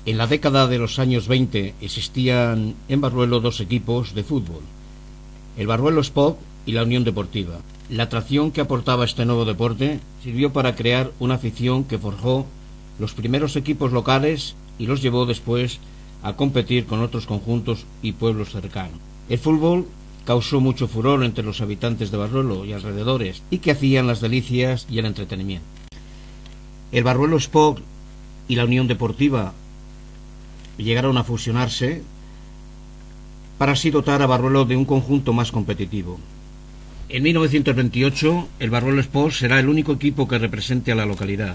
En la década de los años 20 existían en Barruelo dos equipos de fútbol, el Barruelo Sport y la Unión Deportiva. La atracción que aportaba este nuevo deporte sirvió para crear una afición que forjó los primeros equipos locales y los llevó después a competir con otros conjuntos y pueblos cercanos. El fútbol causó mucho furor entre los habitantes de Barruelo y alrededores, y que hacían las delicias y el entretenimiento. El Barruelo Sport y la Unión Deportiva llegaron a fusionarse para así dotar a Barruelo de un conjunto más competitivo. En 1928 el Barruelo Sport será el único equipo que represente a la localidad.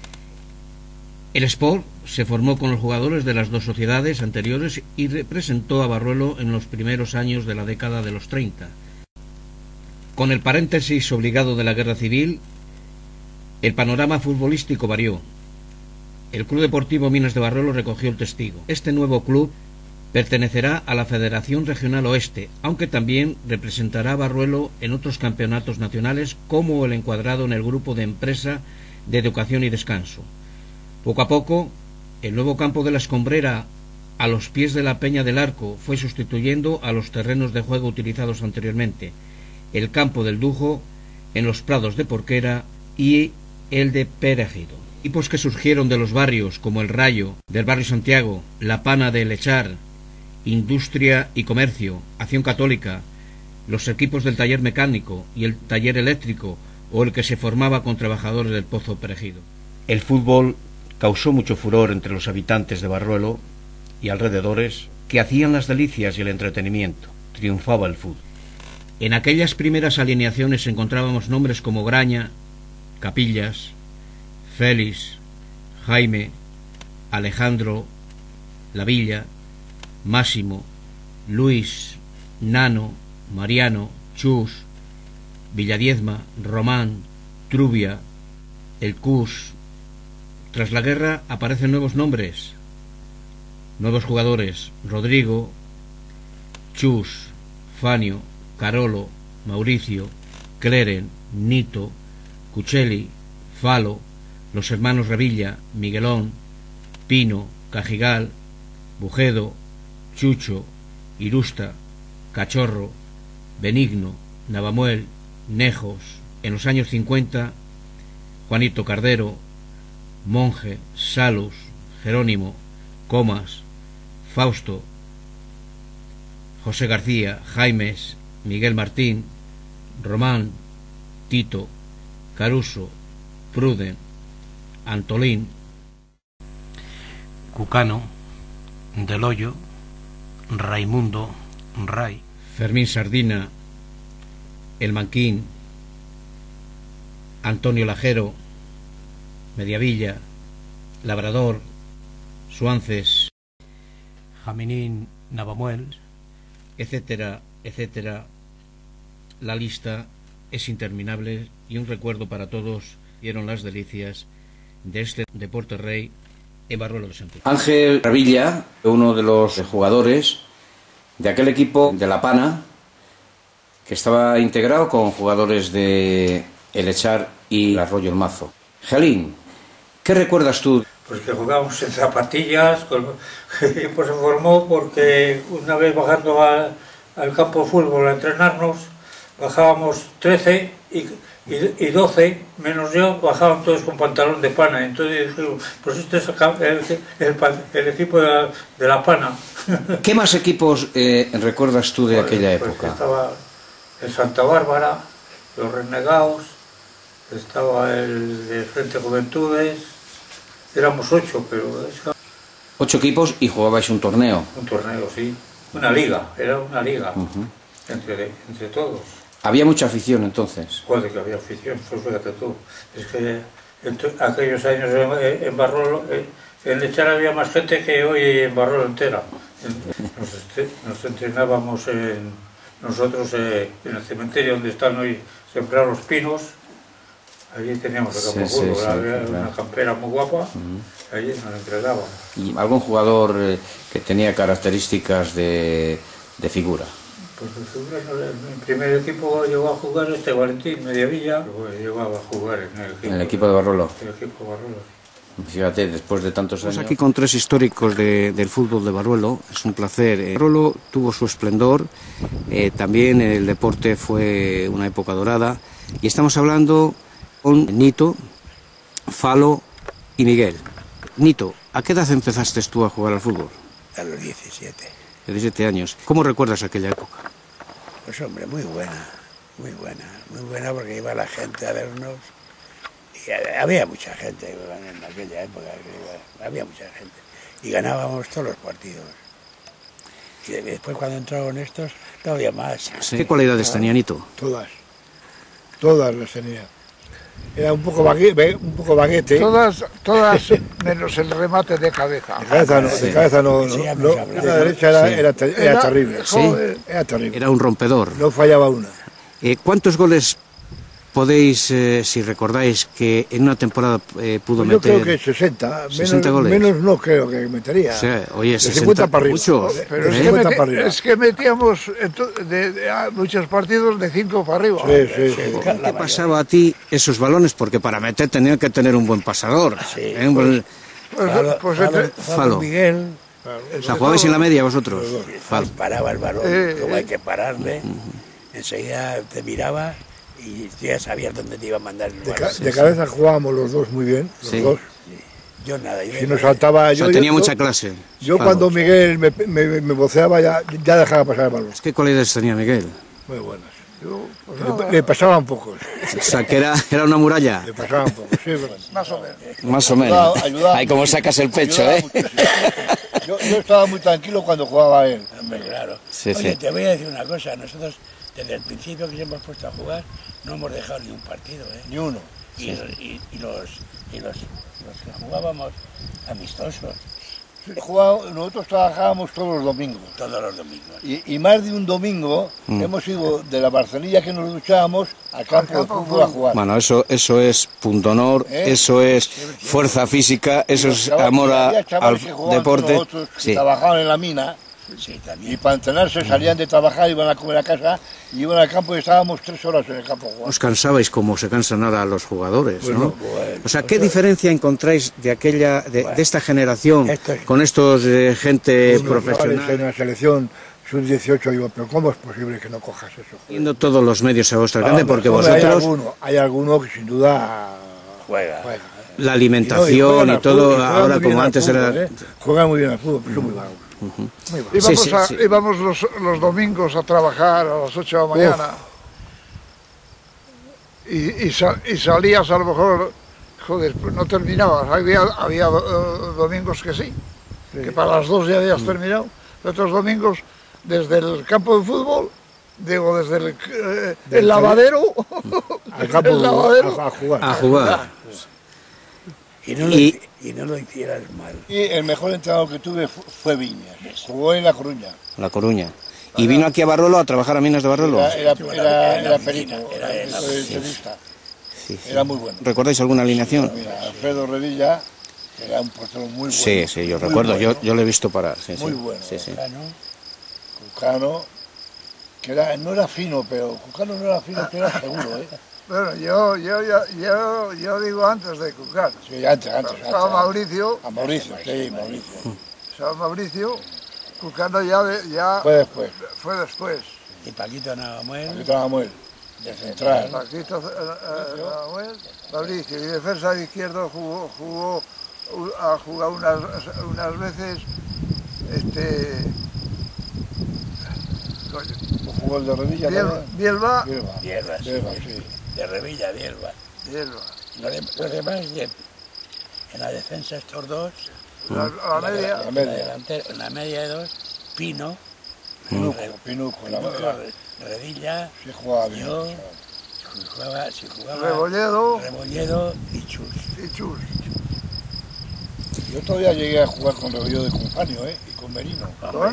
El Sport se formó con los jugadores de las dos sociedades anteriores y representó a Barruelo en los primeros años de la década de los 30. Con el paréntesis obligado de la Guerra Civil, el panorama futbolístico varió. El Club Deportivo Minas de Barruelo recogió el testigo. Este nuevo club pertenecerá a la Federación Regional Oeste, aunque también representará a Barruelo en otros campeonatos nacionales, como el encuadrado en el grupo de empresa de educación y descanso. Poco a poco, el nuevo campo de la Escombrera, a los pies de la Peña del Arco, fue sustituyendo a los terrenos de juego utilizados anteriormente, el campo del Dujo, en los prados de Porquera y el de Perejido. Equipos que surgieron de los barrios como el Rayo, del barrio Santiago, la Pana de Lechar, Industria y Comercio, Acción Católica, los equipos del taller mecánico y el taller eléctrico, o el que se formaba con trabajadores del Pozo Perejido. El fútbol causó mucho furor entre los habitantes de Barruelo y alrededores, que hacían las delicias y el entretenimiento. Triunfaba el fútbol. En aquellas primeras alineaciones encontrábamos nombres como Graña, Capillas, Félix, Jaime, Alejandro, Lavilla, Máximo, Luis, Nano, Mariano, Chus, Villadiezma, Román, Trubia, El Cus. Tras la guerra aparecen nuevos nombres, nuevos jugadores: Rodrigo, Chus, Fanio, Carolo, Mauricio, Cleren, Nito, Cuchelli, Falo, los hermanos Revilla, Miguelón, Pino, Cajigal, Bujedo, Chucho, Irusta, Cachorro, Benigno, Navamuel, Nejos. En los años 50, Juanito Cardero, Monje, Salus, Jerónimo, Comas, Fausto, José García, Jaimes, Miguel Martín, Román, Tito, Caruso, Pruden, Antolín, Cucano, Del Hoyo, Raimundo, Ray, Fermín Sardina, El Manquín, Antonio Lajero, Mediavilla, Labrador, Suances, Jaminín, Navamuel, etcétera, etcétera. La lista es interminable y un recuerdo para todos dieron las delicias de este deporte rey en Barruelo de Santiago. Ángel Revilla, uno de los jugadores de aquel equipo de La Pana, que estaba integrado con jugadores de El Echar y Arroyo el Mazo. Gelín, ¿qué recuerdas tú? Pues que jugábamos en zapatillas, el equipo se formó porque una vez bajando al campo de fútbol a entrenarnos, bajábamos 13 y 12, menos yo, bajaban todos con pantalón de pana. Entonces dijimos, pues este es el equipo de la Pana. ¿Qué más equipos recuerdas tú de aquella época? Estaba el Santa Bárbara, los Renegados, estaba el de Frente Juventudes, éramos 8, pero... 8 equipos y jugabais un torneo. Un torneo, sí. Una liga, era una liga, entre todos. ¿Había mucha afición entonces? Joder, que había afición, pues fíjate tú. Es que en aquellos años en Barruelo, en Lechar había más gente que hoy en Barruelo entera. Nos entrenábamos nosotros en el cementerio donde están hoy sembrados los pinos. Allí teníamos el campo de fútbol, había una campera muy guapa, allí nos entrenábamos. ¿Y algún jugador que tenía características de figura? Pues en el primer equipo llegó a jugar Valentín Mediavilla, llegaba a jugar en el equipo de Barruelo. El equipo de Barruelo. Fíjate, después de tantos años... Estamos aquí con tres históricos del fútbol de Barruelo, es un placer. Barruelo tuvo su esplendor, también el deporte fue una época dorada, y estamos hablando con Nito, Falo y Miguel. Nito, ¿a qué edad empezaste tú a jugar al fútbol? A los 17. 17 años. ¿Cómo recuerdas aquella época? Pues hombre, muy buena porque iba la gente a vernos y había mucha gente en aquella época, había mucha gente y ganábamos todos los partidos. Y después cuando entraron estos, todavía más. ¿Qué cualidades tenía Nito? Todas las tenía. Era un poco baguete. Todas menos el remate de cabeza. De cabeza no. La derecha era terrible. Sí, era terrible. era un rompedor. No fallaba una. ¿Cuántos goles podéis, si recordáis, que en una temporada pudo Pues meter? yo creo que 60. 60 goles. Menos no creo que metería. O sea, oye, de 60 50 para arriba. muchos. Pero es que metíamos muchos partidos de 5 para arriba. Sí. ¿Qué pasaba a ti esos balones? Porque para meter tenía que tener un buen pasador. Sí, Falo. Miguel. O sea, jugabais en la media vosotros. Falo. Paraba el balón, como hay que pararle. Enseguida te miraba y ya sabías dónde te iba a mandar el balón. De cabeza jugábamos los dos muy bien, los dos. Yo nada. Si nos saltaba... O sea, tenía mucha clase. Yo Falo. cuando Miguel me voceaba ya dejaba pasar el balón. ¿Qué cualidades tenía Miguel? Muy buenas. Le pasaban pocos. O sea, que era una muralla. Le pasaban pocos, sí. Más o menos. Más o menos. Ayudaba Ahí como sacas el pecho, ¿eh? Yo estaba muy tranquilo cuando jugaba él. Hombre, claro. Sí, Oye, sí. te voy a decir una cosa. Nosotros, desde el principio que nos hemos puesto a jugar, no hemos dejado ni un partido, ¿eh? Ni uno. Y los que jugábamos amistosos, Nosotros trabajábamos todos los domingos. todos los domingos. Y más de un domingo hemos ido de la Barcelilla que nos duchábamos al campo de fútbol a jugar. Bueno, eso es punto honor, eso es fuerza física, eso es amor Había al chavales que jugaban con deporte. nosotros, que Sí. trabajaban en la mina. Sí, Y también. para entrenarse salían de trabajar, iban a comer a casa, y iban al campo y estábamos 3 horas en el campo jugando. Os cansabais como se cansan ahora los jugadores, ¿no? Bueno, O sea, ¿qué diferencia encontráis de aquella, de esta generación Esto es- con estos gente Unos chavales profesional? en la selección sub-18, digo, pero ¿cómo es posible que no cojas eso? Viendo todos los medios a vuestro alcance, porque Hombre, vosotros, hay alguno que sin duda Juega. juega. la Y alimentación juegan y al todo, fútbol, y juegan ahora muy bien como al antes fútbol, era... Juegan muy bien al fútbol, pero son muy vagos. Íbamos los domingos a trabajar a las 8 de la mañana y salías a lo mejor, joder, pues no terminabas. Había domingos que sí, que para las 2 ya habías terminado. Otros domingos, desde el campo de fútbol, digo, desde el lavadero, Al campo el lavadero, a jugar. A jugar. Y no lo hicieras mal. Y el mejor entrenador que tuve fue Viñas. Jugó en La Coruña. La Coruña. Y vino aquí a Barruelo a trabajar a Minas de Barruelo. Era Era perito, era era periodista. Sí, sí. Era muy bueno. ¿Recordáis alguna alineación? Mira, Alfredo Revilla era un portero muy bueno. Sí, sí, yo muy recuerdo, bueno, yo lo he visto parar. Sí, muy sí. bueno. Sí, sí. Cucano, que no era fino, pero Cucano no era fino, pero era seguro, ¿eh? bueno, yo digo antes de Cucar. Sí, antes. Estaba Mauricio, A Mauricio, sí, Mauricio. Cucano ya Fue después. fue después. Y Paquito Navamuel. Aquí estábamos él, de central. Paquito Nahuel, Mauricio, y defensa de izquierdo ha jugado unas veces Jugó el de Revilla también. Bielba. Bielba, sí. Bielba, sí. De Revilla, Bielba. Los demás bien. En la defensa estos dos. A la media. La media. En la media de dos, Pino. Pinuco, la media. Revilla. Sí jugaba bien. Yo. chaval. Si jugaba Rebolledo y Chus. y Chus. Yo todavía llegué a jugar con Rebolledo de Confanio, y con Merino.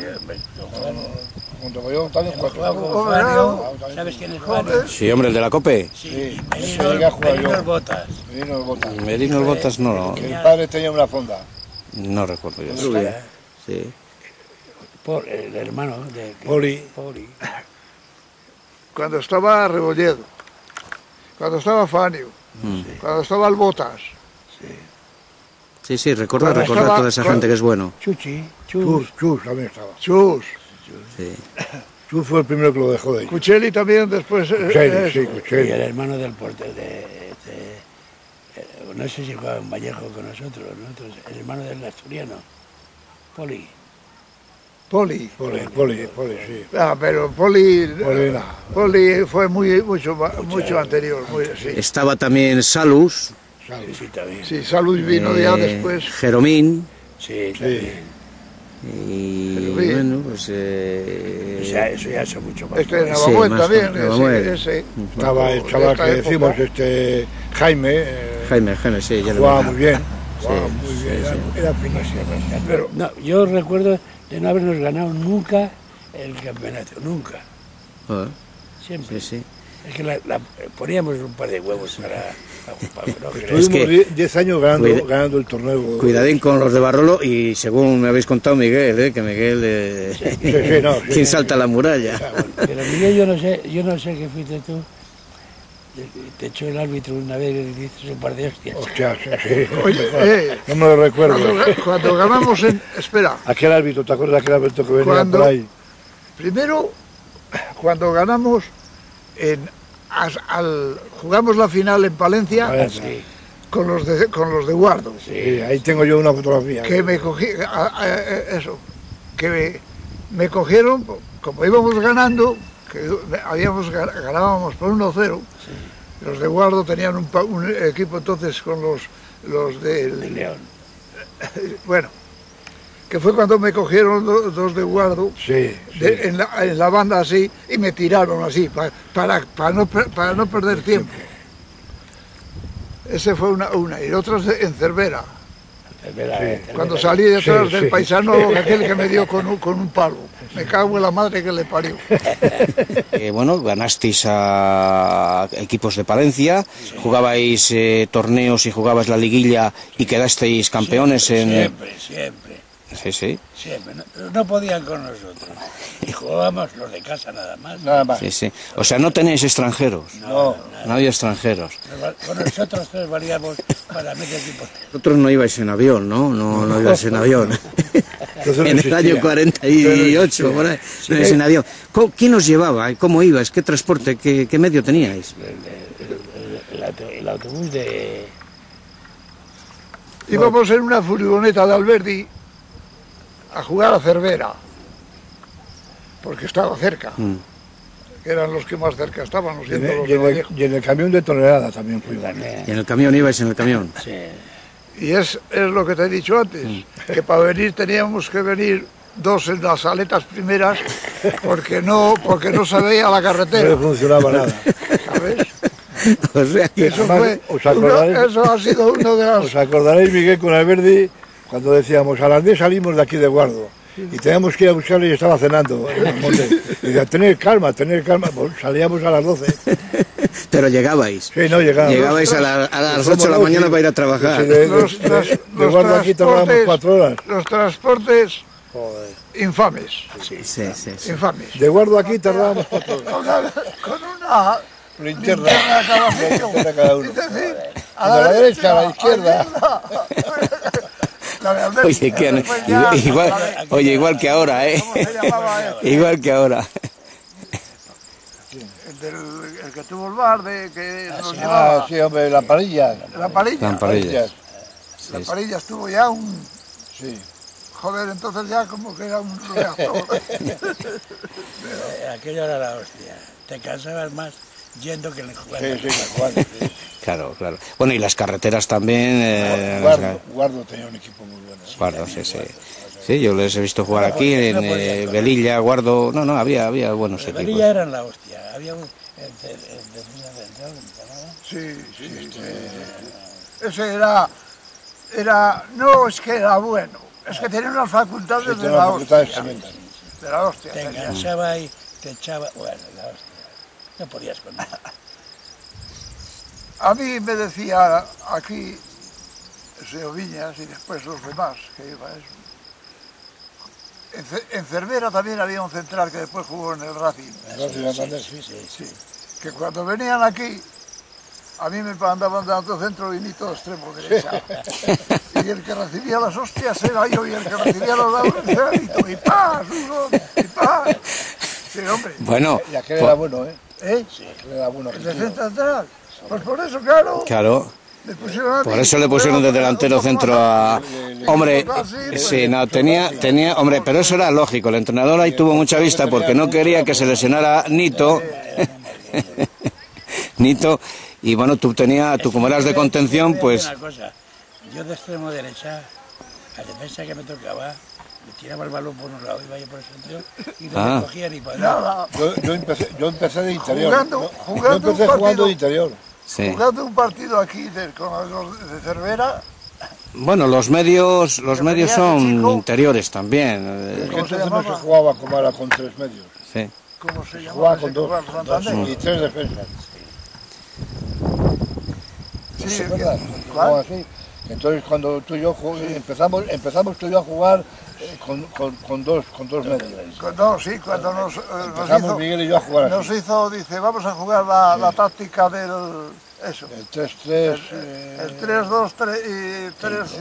Con Rebolledo también Jugaba jugaba. con Fanio. ¿Sabes quién es Fanio? Sí, hombre, el de la COPE. Sí, ese llegué a jugar yo. Merino Botas. Merino el Bota. Merino el Botas no Que el padre tenía una fonda. recuerdo yo. Rubia. Sí. El hermano de Poli. Cuando estaba Rebolledo, cuando estaba Fanio, cuando estaba el Botas. Sí, sí, recordar Bueno, toda estaba esa con- gente que es bueno. Chuchi, Chus también estaba. Chus, Sí. Chus fue el primero que lo dejó de ahí. Cuchelli también después. Cuchelli, sí, y el Cuchelli. hermano del portero no sé si jugaba en Vallejo con nosotros, el hermano del asturiano, Poli. Poli. Poli, sí. Ah, pero Poli Poli, no. fue mucho anterior. Sí. Estaba también Salus, Sí, también. Sí, Salud vino ya después. Jeromín, Sí, también. y Jeromín. bueno, pues... O sea, eso ya hace mucho más. Este Sí, Navamuel más también. Navamuel. Ese. Estaba el De chaval esta que época. decimos, Jaime, Jaime, sí, ya lo jugaba veo. muy bien. Jugaba muy bien, era finísimo. Pero no, yo recuerdo de no habernos ganado nunca el campeonato, nunca. Joder, Siempre. sí, sí. Es que poníamos un par de huevos para no creer. Es que- Estuvimos 10 años Cuida- ganando el torneo. Cuidadín con los de Barrolo y según me habéis contado Miguel, que Miguel... Sí, no, sí. ¿Quién salta la muralla? Pero Miguel, yo no sé qué fuiste tú. Te echó el árbitro una vez y le dices un par de hostias. Hostia, sí. Oye, No me lo recuerdo. cuando ganamos en. Espera, Aquel árbitro, ¿te acuerdas de aquel árbitro que venía Cuando- por ahí? primero, cuando ganamos jugamos la final en Palencia A ver, Sí, con los de Guardo. sí, ahí tengo yo una fotografía. Que me cogí, me cogieron, como íbamos ganando, que ganábamos por 1-0, los de Guardo tenían un equipo entonces con los el del... León. Bueno, que fue cuando me cogieron dos de Guardo Sí, sí. en la banda así y me tiraron así, para no perder tiempo. Ese fue una. Y otra en Cervera. Cuando salí detrás del paisano, aquel que me dio con un palo. Me cago en la madre que le parió. Bueno, ganasteis a equipos de Palencia, jugabais torneos y jugabais la liguilla y quedasteis campeones Siempre. Sí, sí. Siempre. No podían con nosotros. Y jugábamos los de casa nada más. Nada más. Sí, sí. O sea, no tenéis extranjeros. No, No había extranjeros. Con nosotros tres valíamos para medio equipo. Vosotros no ibais en avión, ¿no? No ibais en avión. Entonces no En el existía. año 48, por ahí, no ibais en avión. ¿Quién os llevaba? ¿Cómo ibais? ¿Qué transporte? ¿Qué medio teníais? El autobús de... Íbamos en una furgoneta de Alberdi a jugar a Cervera, porque estaba cerca. Que eran los que más cerca estaban, Y siendo los de Vallejo. en el camión de tonelada también fuimos. ¿Y en el camión ibais en el camión? Sí. Y es lo que te he dicho antes, que para venir teníamos que venir dos en las aletas primeras porque no se veía la No carretera, le funcionaba nada. ¿sabes? O sea, que Eso, Además, ¿os acordáis? eso ha sido uno de las... ¿Os acordaréis, Miguel, con Alberdi, cuando decíamos, a las 10 salimos de aquí de Guardo y teníamos que ir a buscarle y estaba cenando en el monte? Y decía, tener calma. Pues salíamos a las 12. pero llegabais. Sí, no llegábamos. Llegabais a las 8 de la mañana para ir a trabajar. Sí, de Guardo aquí tardábamos 4 horas. Los transportes Joder. infames, Sí, sí, sí. infames. De Guardo aquí tardábamos 4 horas. Con una Linterna. cada sitio. Linterna cada uno. Es decir, A la derecha, a la izquierda. La de Alberti, Oye, después ya, igual que ahora, ¿eh? ¿Cómo se llamaba este? Igual que ahora. El que tuvo el bar, que nos llevaba. Ah, sí, hombre, la parilla. La parilla. Lamparilla. La parilla estuvo ya Sí. joder, entonces ya como que era un reactor. Aquello era la hostia. Te cansabas más yendo que en el juego. Sí, sí, Guardo. Sí. Claro, claro. Bueno, y las carreteras también. Guardo tenía un equipo muy bueno. Guardo, sí, sí. Sí, yo les he visto jugar aquí en Velilla, Guardo. No, había buenos Los equipos. Velilla eran la hostia. Había un... El defensa central, ¿cómo se llamaba? Sí. Ese era, no es que era bueno, es que tenía unas facultades de Tenía la facultades hostia. tremendas. De la hostia. Te tenía. enganchaba y te echaba... Bueno, la hostia. No podías con nada. A mí me decía aquí el señor Viñas y después los demás que iba eso. En Cervera también había un central que después jugó en el Racing, Sí. que cuando venían aquí, a mí me mandaban dando centro y ni todo extremo derecha. Y Y el que recibía las hostias era yo, y el que recibía los dados era Nito. Y ¡paz! Y ¡paz! Sí, hombre. Bueno, Y aquel era bueno, ¿eh? ¿Eh? Sí, aquel era bueno. El defensa central. Pues por eso, claro. claro. Por eso le pusieron de delantero centro a... Hombre, sí, no, tenía, hombre, pero eso era lógico. El entrenador ahí tuvo mucha vista porque no quería que se lesionara Nito. Nito, y bueno, tú como eras de contención, pues... Una cosa, yo de extremo derecha, la defensa que me tocaba, me tiraba el balón por un lado, iba yo por el centro y no me cogía ni para nada. Yo empecé de interior. Jugando yo empecé jugando de interior. Sí. Jugando un partido aquí con los de Cervera. Bueno, los medios son interiores también. Entonces no se jugaba como ahora con 3 medios. Sí. ¿Cómo se llamaba? Jugaba con 2 y 3 defensas. Sí, es verdad. Jugaba así. Entonces cuando tú y yo empezamos tú y yo a jugar con dos medios. No, sí, cuando nos Empezamos Miguel y yo a jugar así. nos hizo, dice, vamos a jugar la táctica del... Eso. El 3-3. El 3-2 y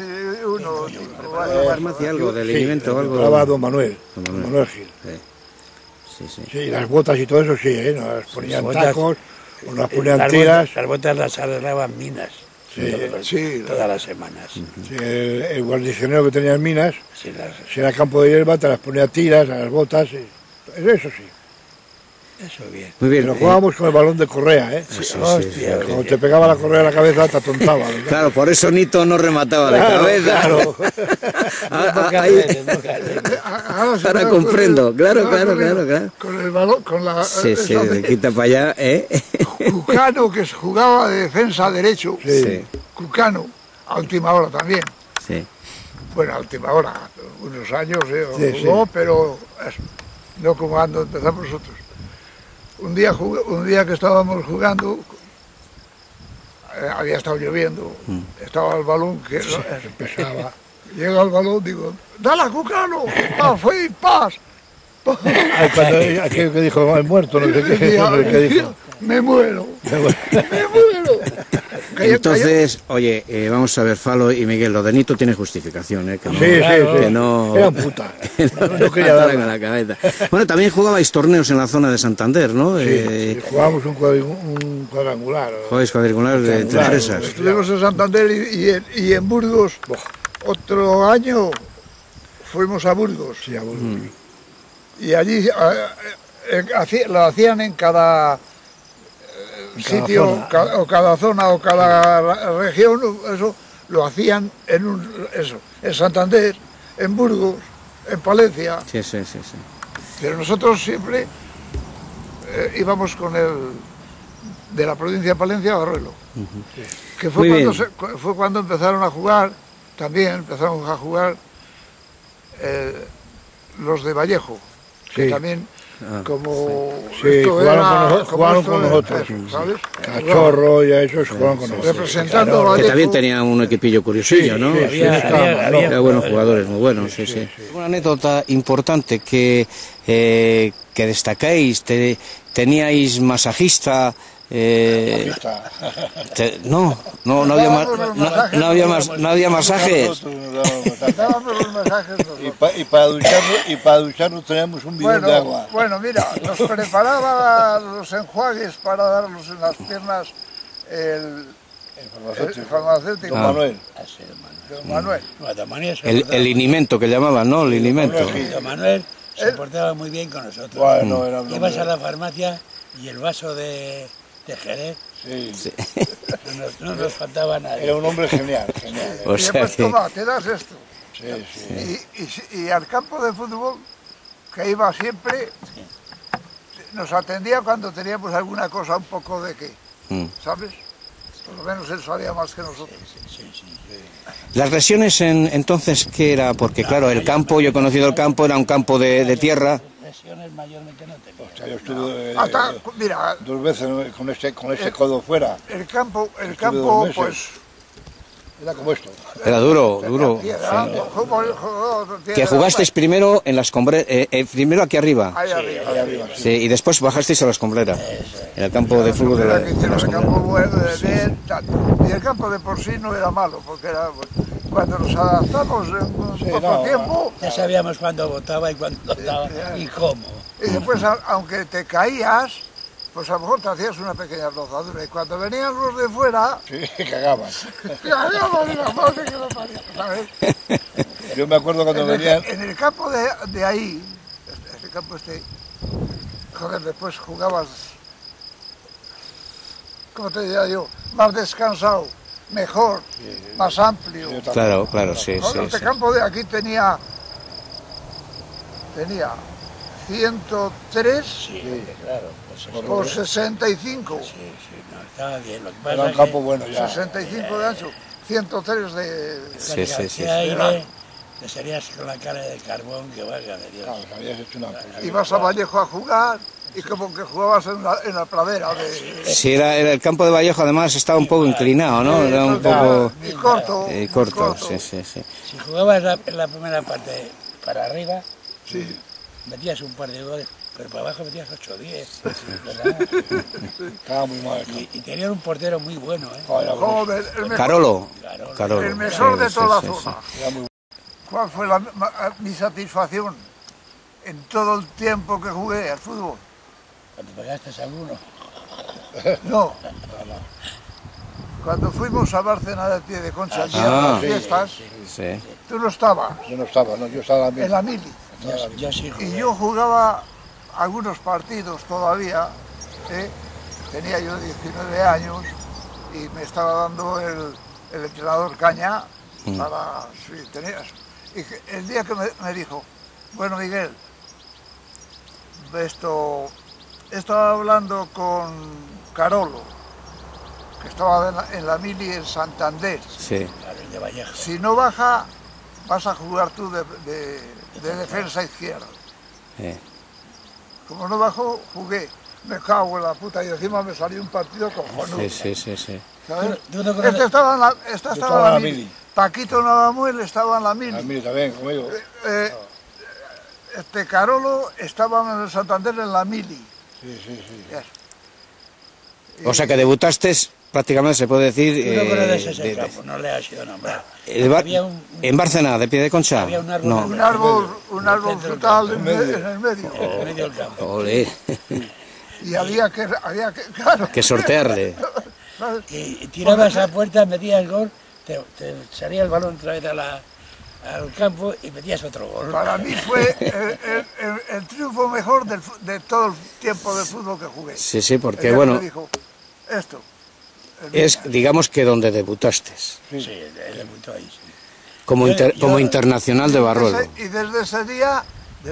3-1. Farmacia, algo de alimento, algo. Hablaba don Manuel Gil. Sí, sí. Sí, las botas y todo eso sí, nos ponían tacos, o nos ponían tiras. Las botas las arreglaban Minas. Todas las semanas. Sí, el guarnicionero que tenía en Minas, Sí, si era campo de hierba, te las ponía tiras a las botas. Eso sí. eso bien. Muy bien. Pero jugábamos con el balón de correa, ¿eh? Hostia, Cuando te pegaba la correa en la cabeza, te atontaba. ¿verdad? Claro, por eso Nito no remataba de cabeza. Claro. Ahora comprendo. Claro. Con el balón, con la... Sí, de quita para allá, ¿eh? Cucano, que jugaba de defensa derecho. Sí. Cucano, a última hora también. Sí. Bueno, a última hora, unos años Sí, jugó, pero eso, no como cuando empezamos nosotros. Un día que estábamos jugando, había estado lloviendo, estaba el balón que Empezaba. llega el balón, digo, ¡dale a Cucano! ¡Paz, fue paz! Cuando aquello que dijo, el muerto, no sé qué dijo. Me muero. Entonces, oye, vamos a ver, Falo y Miguel, lo de Nito tiene justificación, ¿eh? Que no, Sí. que no, Era un puta. no quería darle con la cabeza. Bueno, también jugabais torneos en la zona de Santander, ¿no? Sí, jugábamos un cuadrangular. Jugabais cuadrangular de entre empresas. Estuvimos en Santander y en Burgos. Otro año fuimos a Burgos. Sí, a Burgos. Y allí lo hacían en cada sitio, o cada zona, o cada región, eso lo hacían en Santander, en Burgos, en Palencia. Sí. Pero nosotros siempre íbamos con el de la provincia de Palencia a Barruelo, que fue cuando empezaron a jugar, también empezaron a jugar los de Vallejo, que también como jugaron con nosotros, ¿sabes? Cachorro y a esos jugaron con nosotros. Representando a Que Vallejo. también tenía un equipillo curiosillo, ¿no? Había buenos jugadores, muy buenos, sí. Una anécdota importante que destacáis, teníais masajista. No había masajes. Dábamos los masajes nosotros. Y para ducharnos teníamos un bidón de agua. Bueno, mira, nos preparaba los enjuagues para darlos en las piernas el farmacéutico. Don Manuel. El linimento que llamaban, ¿no? El linimento. Don Manuel se portaba muy bien con nosotros. Bueno, Ibas a la farmacia y el vaso de Jerez. Sí. No nos faltaba nada. Era un hombre genial. O Y sea después, que... toma, te das esto. Sí. Y al campo de fútbol, que iba siempre, nos atendía cuando teníamos alguna cosa un poco de qué, ¿sabes? Por lo menos él sabía más que nosotros. Sí. Las lesiones entonces, ¿qué era? Porque claro, el campo, yo he conocido el campo, era un campo de tierra. Lesiones mayormente no tenía. O sea, yo estuve Mira, 2 veces con ese codo fuera. el campo 2 meses. pues, Era como esto. Era duro, duro. Piedra, Sí. piedra, Que jugasteis primero en las primero aquí arriba. ahí arriba. Ahí arriba, sí. Sí, y después bajasteis a la escombrera. En el campo de fútbol de la Que hicieron el Escombrera. campo bueno, bien, tal. Y el campo de por sí no era malo, porque era, cuando nos adaptamos en poco no, tiempo, Ya sabíamos cuándo votaba y cuándo no daba y cómo. y después, aunque te caías, pues a lo mejor te hacías una pequeña rozadura. Y cuando venían los de fuera, Sí, cagaban. cagaban de la madre que lo parió, ¿sabes? Yo me acuerdo cuando venían... En el campo de ahí, el campo joder, después jugabas, ¿cómo te diría yo? Más descansado, mejor, más amplio. Yo también. Claro, claro, sí, Joder, sí. este Sí. campo de aquí tenía 103 Sí, claro. Pues eso, por 65. sí, no, estaba bien. Lo que Era pasa un es campo bueno ya. 65 de ancho, 103 de... Sí, sí, sí. aire, te salías con la cara de carbón que valga de Dios. Claro, habías hecho una... Ibas a Vallejo a jugar y como que jugabas en la pradera de... Sí, era el campo de Vallejo, además estaba un poco inclinado, ¿no? Era un poco Y corto. corto, sí, sí, sí. Si jugabas en la primera parte para arriba, Sí. metías un par de goles, pero para abajo metías 8 o 10. Estaba muy mal. Y tenían un portero muy bueno, ¿eh? Era bueno. Joder, el mejor, Carolo. Claro. el mejor de Sí, toda sí, la sí, zona. Era muy ¿Cuál fue mi satisfacción en todo el tiempo que jugué al fútbol? Cuando pegaste a alguno. No. Cuando fuimos a Bárcena de Pie de Concha, el día de Ah, las sí, fiestas, Sí. tú no estabas Yo no estaba, no, yo estaba en la mili. Yo sí jugué. Y yo jugaba algunos partidos todavía, ¿eh? Tenía yo 19 años y me estaba dando el entrenador caña para... Sí, tenías. Y el día que me dijo, bueno Miguel, estaba hablando con Carolo, que estaba en la mili en Santander. Sí. Claro, el de Vallejo. Si no baja, vas a jugar tú de defensa izquierda. Como no bajó, jugué. Me cago en la puta y encima me salió un partido cojonudo. Sí, sí, sí, sí. ¿Sabes? ¿Tú no conoces? Este estaba en la, estaba en la mili. Paquito Navamuel estaba en la mili. A mí también, conmigo. Carolo estaba en el Santander en la mili. Sí, sí, sí. Yes. O sea que debutaste prácticamente, se puede decir... Tú no conoces ese campo, no le has sido nombrado. Había ¿En Bárcena, de Pie de Concha? Había un árbol. No. Un árbol frutal en el medio. en medio del campo. Olé. Y había que claro. Que sortearle. ¿Sabes? Y tirabas a puerta, metías el gol, te salía el balón otra vez al campo y metías otro gol. Para mí fue el triunfo mejor de todo el tiempo de fútbol que jugué. Sí, sí, porque El día que bueno, me dijo, esto. es digamos que donde debutaste, Sí, él debutó ahí. Sí. como, Yo- como internacional de Barruelo. Y desde ese día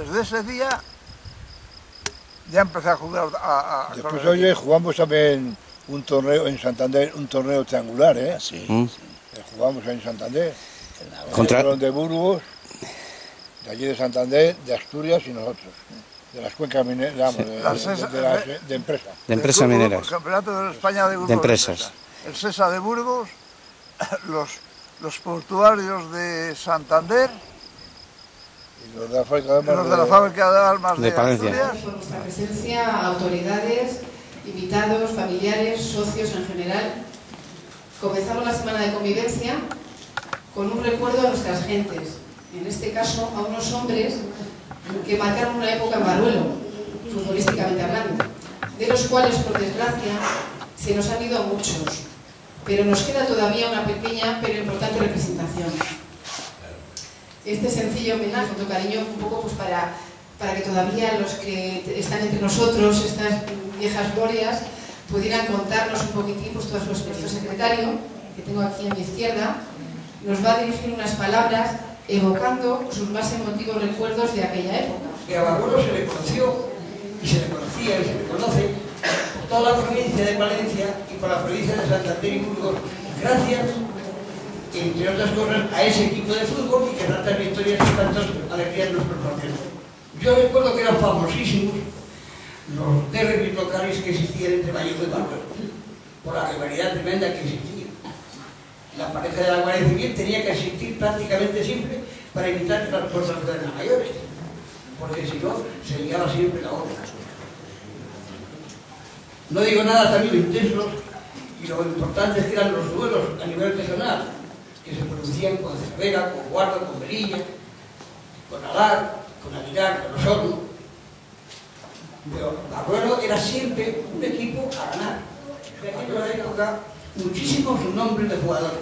ya empecé a jugar Después, con el oye, jugamos también un torneo en Santander, un torneo triangular, ¿eh? Sí, ¿Mm? Jugamos en Santander. Contra- Fueron de Burgos, de allí de Santander, de Asturias y nosotros. De las cuencas mineras, de empresa. De empresas mineras. El campeonato de España de Burgos. De empresas. El SESA de Burgos, los portuarios de Santander, Y los de la fábrica de armas los de la fábrica de armas de de Palencia. Asturias. Por nuestra presencia, autoridades, invitados, familiares, socios en general. Comenzamos la semana de convivencia con un recuerdo a nuestras gentes, en este caso a unos hombres que marcaron una época en Barruelo, futbolísticamente hablando, de los cuales, por desgracia, se nos han ido muchos, pero nos queda todavía una pequeña pero importante representación. Este sencillo homenaje, con tu cariño, un poco pues para que todavía los que están entre nosotros, estas viejas glorias, pudieran contarnos un poquitín pues, todo nuestro secretario, que tengo aquí a mi izquierda, nos va a dirigir unas palabras evocando sus más emotivos recuerdos de aquella época. Que a Barruelo se le conoció, y se le conocía, y se le conoce por toda la provincia de Valencia y por la provincia de Santander y Burgos, gracias, entre otras cosas, a ese equipo de fútbol y que tantas victorias y tantas alegrías nos proporcionó. Yo recuerdo que eran famosísimos los derbis locales que existían entre Vallejo y Barruelo, por la rivalidad tremenda que existía. La pareja de la Guardia Civil tenía que asistir prácticamente siempre para evitar transportes de personas mayores, porque si no, se liaba siempre la otra. No digo nada también intensos, y lo importante es que eran los duelos a nivel regional, que se producían con Cervera, con Guardo, con Melilla, con Alar, con Aguilar, con Osorno. Pero Barruelo era siempre un equipo a ganar. En la época, muchísimos nombres de jugadores.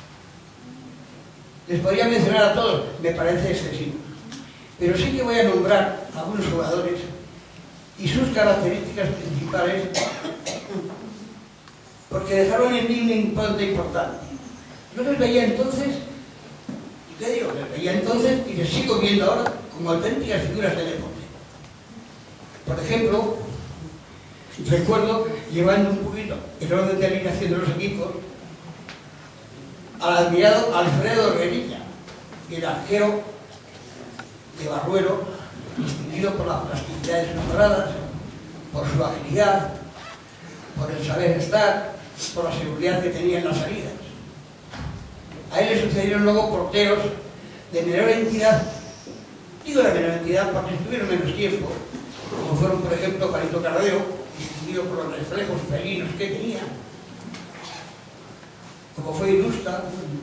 Les podría mencionar a todos, me parece excesivo. Pero sí que voy a nombrar a algunos jugadores y sus características principales, porque dejaron en mí un impacto importante. Yo les veía entonces, y te digo, les veía entonces y les sigo viendo ahora como auténticas figuras del deporte. Por ejemplo, recuerdo, llevando un poquito el orden de alineación de los equipos, al admirado Alfredo Renilla, el arquero de Barruelo, distinguido por la plasticidad de sus paradas, por su agilidad, por el saber estar, por la seguridad que tenía en las salidas. A él le sucedieron luego porteros de menor entidad, digo de menor entidad porque estuvieron menos tiempo, como fueron, por ejemplo, Carito Cardeo, distinguido por los reflejos felinos que tenía, como fue Ilusta,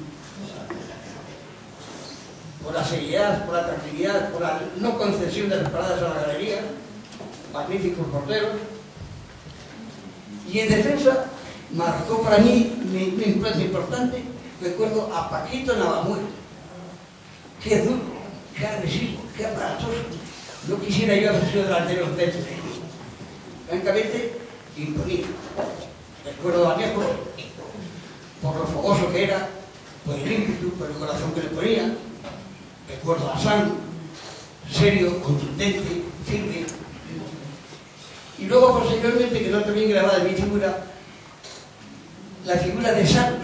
por la seriedad, por la tranquilidad, por la no concesión de las paradas a la galería, magníficos porteros. Y en defensa marcó para mí una influencia importante, recuerdo a Paquito Navamuel. Qué duro, qué agresivo, qué aparatoso. No quisiera yo haber sido delantero en centro. Francamente, imponía. Recuerdo a Alejo, por lo fogoso que era, por el ímpetu, por el corazón que le ponía. Recuerdo a San, serio, contundente, firme. Y luego, posteriormente, quedó también grabada en mi figura la figura de Santos,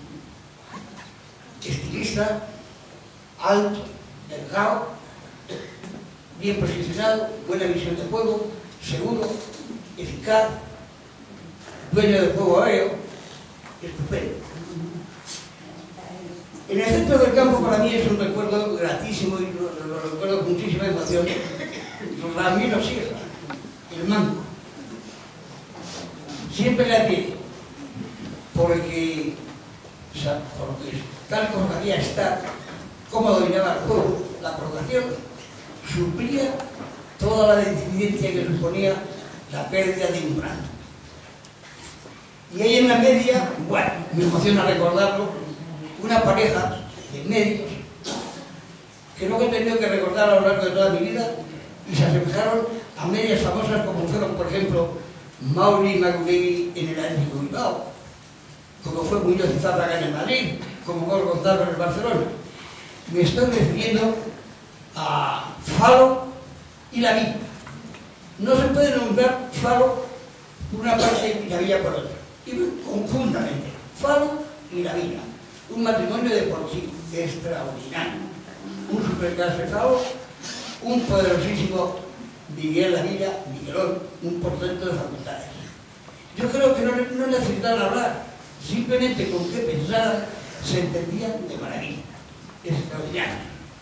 estilista, alto, delgado, bien posicionado, buena visión de juego, seguro, eficaz, dueño del juego aéreo, estupendo. En el centro del campo para mí es un recuerdo gratísimo y lo recuerdo con muchísima emoción. Ramiro Sierra, el manco. Siempre le admiré, porque tal como quería estar, cómo dominaba el juego, la provocación, suplía toda la deficiencia que suponía la pérdida de un brazo. Y ahí en la media, bueno, me emociona recordarlo, una pareja de medios que luego he tenido que recordar a lo largo de toda mi vida y se asemejaron a medias famosas como fueron, por ejemplo, Mauri Maguregui en el Atlético Bilbao, como fue Muñoz y Zápaga en el Madrid, como Gol Gonzalo en el Barcelona. Me estoy refiriendo a Falo y La Villa. No se puede nombrar Falo por una parte y La Villa por otra, y conjuntamente, Falo y La Villa. Un matrimonio deportivo extraordinario, un superclase Falo, un poderosísimo Miguel La Villa, Miguelón, un portento de facultades. Yo creo que no necesitaban hablar, simplemente con qué pensar se entendían de maravilla, extraordinario.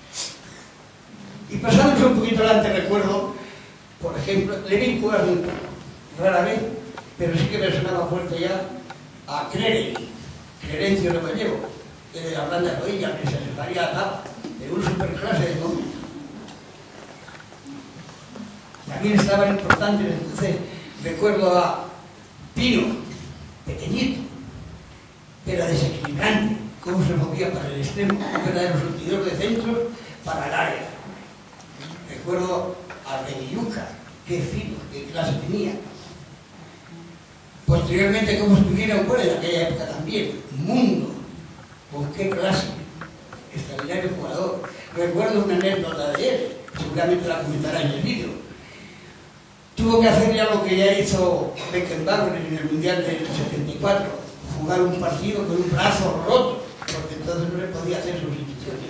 Y pasando un poquito adelante, recuerdo, por ejemplo, le vi jugar muy poco, rara vez, pero sí que me sonaba fuerte ya a Clerencio Revallevo, de la blanda rodilla, que se salía a tapa, de un superclase de momento. También estaban importantes, entonces recuerdo a Pino, pequeñito, pero desequilibrante, cómo se movía para el extremo, un verdadero surtidor de centros para el área. Recuerdo a Benilluca, qué fino, qué clase tenía. Posteriormente, cómo estuvieron por en aquella época también, Mundo, con qué clase, extraordinario jugador. Recuerdo una anécdota de él, seguramente la comentará en el vídeo. Tuvo que hacer ya lo que ya hizo Beckenbauer en el Mundial del 74, jugar un partido con un brazo roto, porque entonces no le podía hacer sustituciones.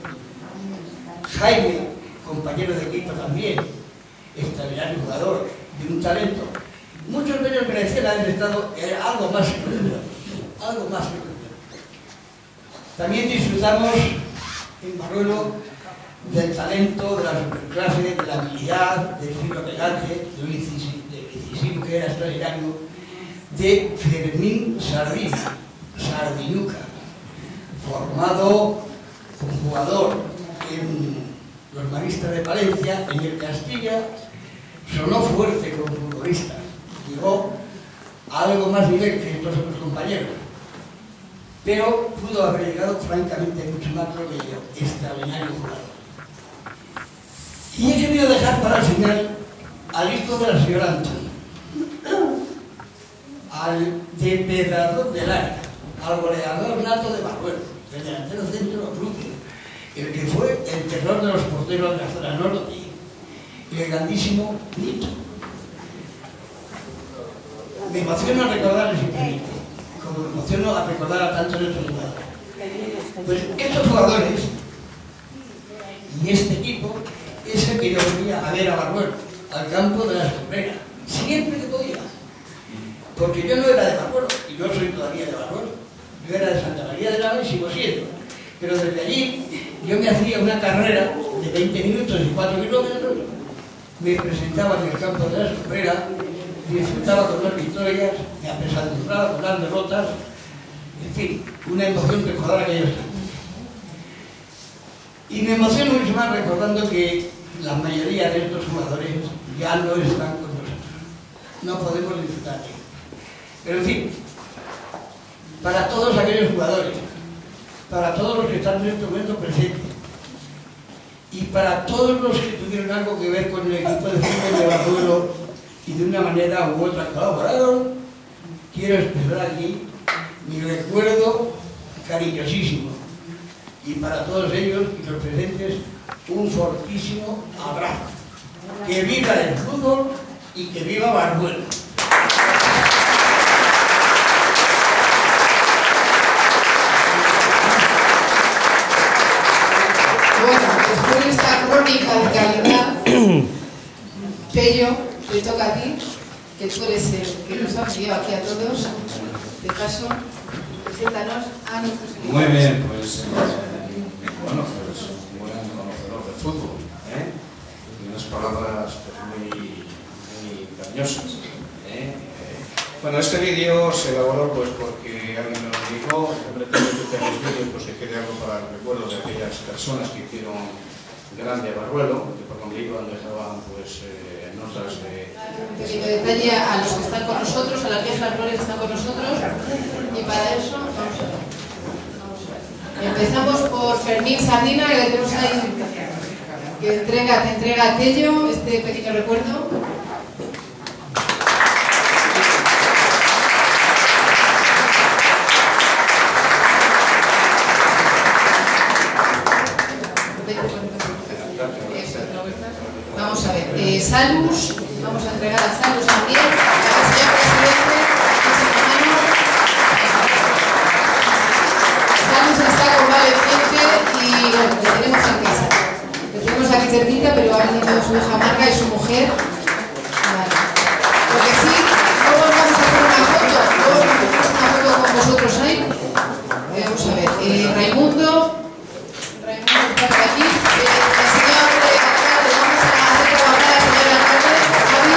Jaime, compañero de equipo también, extraordinario jugador, de un talento. Muchos de ellos merecían haber estado algo más que algo más que También disfrutamos en Barruelo del talento, de la superclase, de la habilidad, del fino pegante, de lo incisivo que era extraordinario, de Fermín Sardiñuca, formado como jugador en los Maristas de Palencia. En el Castilla sonó fuerte como futbolista, llegó a algo más nivel que estos otros compañeros, pero pudo haber llegado francamente mucho más que yo, extraordinario jugador. Y he querido dejar para el final al hijo de la señora Antón, al depredador del área, al goleador nato de Barruelo, el delantero centro Luque, el que fue el terror de los porteros de la zona norte, y el grandísimo Nito. Me emociona recordarles simplemente, como me emociono a recordar a tantos de estos jugadores. Pues estos jugadores y este equipo es el que yo venía a ver a Barruelo, al campo de la Escombrera, siempre que podía. Porque yo no era de Barruelo, y yo soy todavía de Barruelo. Yo era de Santa María de la y sigo siendo. Pero desde allí yo me hacía una carrera de 20 minutos y 4 kilómetros, me presentaba en el campo de la Escombrera, disfrutaba con las victorias, me apesadumbraba con las derrotas, en fin, una emoción que recordar aquellos años. Y me emociono mucho más recordando que la mayoría de estos jugadores ya no están con nosotros. No podemos disfrutar de ellos. Pero en fin, para todos aquellos jugadores, para todos los que están en este momento presentes, y para todos los que tuvieron algo que ver con el equipo de fútbol de Barruelo y de una manera u otra colaboraron, quiero expresar aquí mi recuerdo cariñosísimo. Y para todos ellos y los presentes, un fortísimo abrazo. Que viva el fútbol y que viva Barruelo. Bueno, después de esta crónica de calidad, Pello, te toca a ti, que tú eres el que nos ha enviado aquí a todos. De paso, preséntanos a nuestros equipos. Muy bien, pues bueno, pues un buen conocedor del fútbol, y unas palabras pues, muy cariñosas. Bueno, este vídeo se elaboró pues porque alguien me lo indicó. Pretendo que los vídeos pues, se quede algo para el recuerdo de aquellas personas que hicieron grande a Barruelo, que por donde iban dejaban pues notas de... Un pequeño detalle a los que están con nosotros, a las viejas flores que están con nosotros, y para eso vamos a ver. Empezamos por Fermín Sardina, que le tenemos ahí, que te entrega a Tello este pequeño recuerdo. Vamos a ver, Salus, vamos a entregar a Salus también, al señor presidente, Salus está convaleciente y bueno, le tenemos en casa. Le tenemos aquí cerquita, pero ha venido su hija Marga y su mujer. Vale. Lo que sí, luego vamos a hacer una foto con vosotros ahí. Vamos a ver, Raimundo está por aquí, el señor alcalde, vamos a hacer trabajar al señor alcalde, Javi.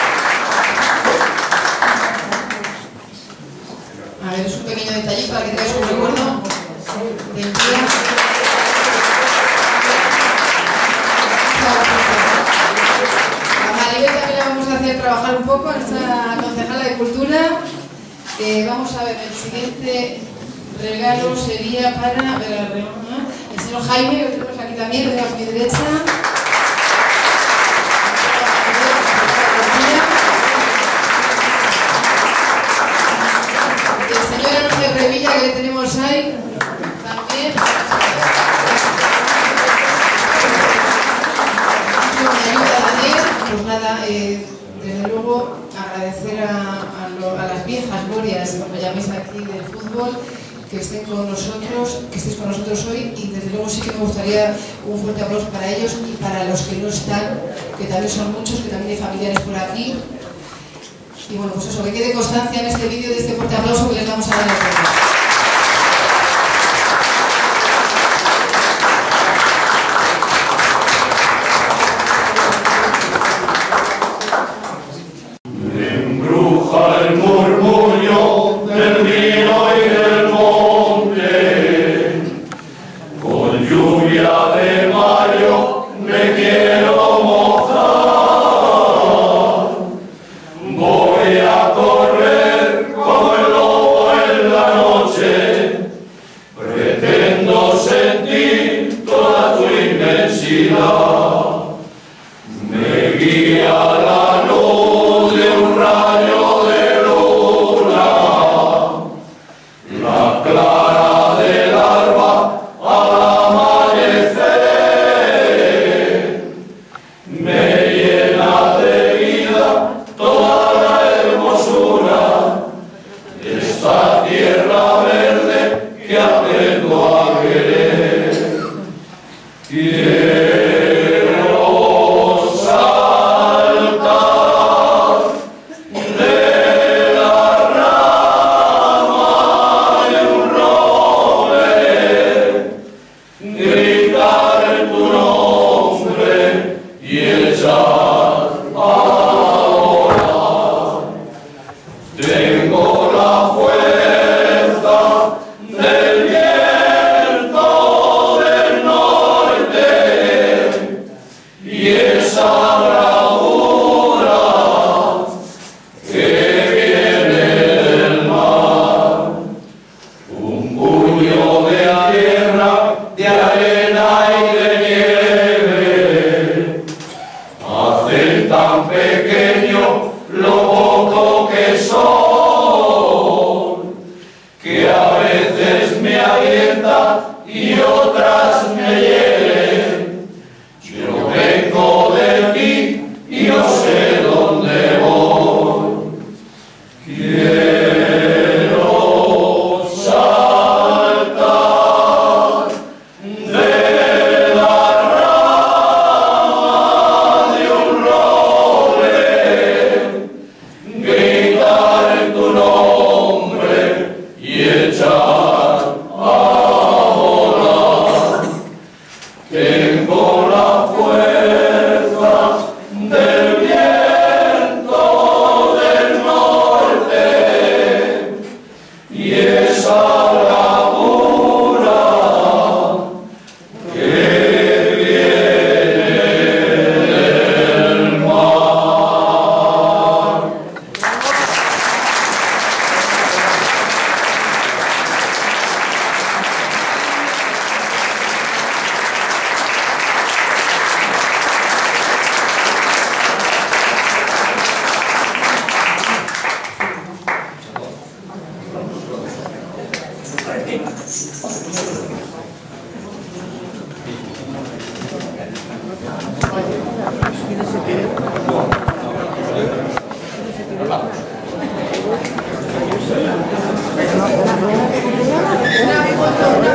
A ver, es un pequeño detallito para que tengáis un recuerdo del día. A Maribel también la vamos a hacer trabajar un poco, a nuestra concejala de Cultura. Vamos a ver, el siguiente regalo sería para el señor Jaime, que tenemos aquí también, tenemos a mi derecha. El señor Ángel Revilla, que le tenemos ahí también. Pues nada, desde luego agradecer a las viejas glorias, como llaméis aquí, del fútbol, que estén con nosotros, que estéis con nosotros hoy, y desde luego sí que me gustaría un fuerte aplauso para ellos y para los que no están, que también son muchos, que también hay familiares por aquí. Y bueno, pues eso, que quede constancia en este vídeo de este fuerte aplauso que les vamos a dar a todos. Una